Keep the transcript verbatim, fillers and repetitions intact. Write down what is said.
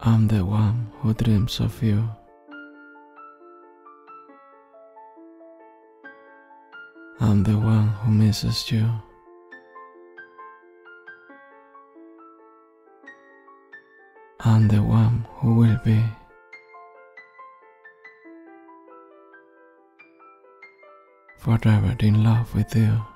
I'm the one who dreams of you. I'm the one who misses you. I'm the one who will be forever in love with you.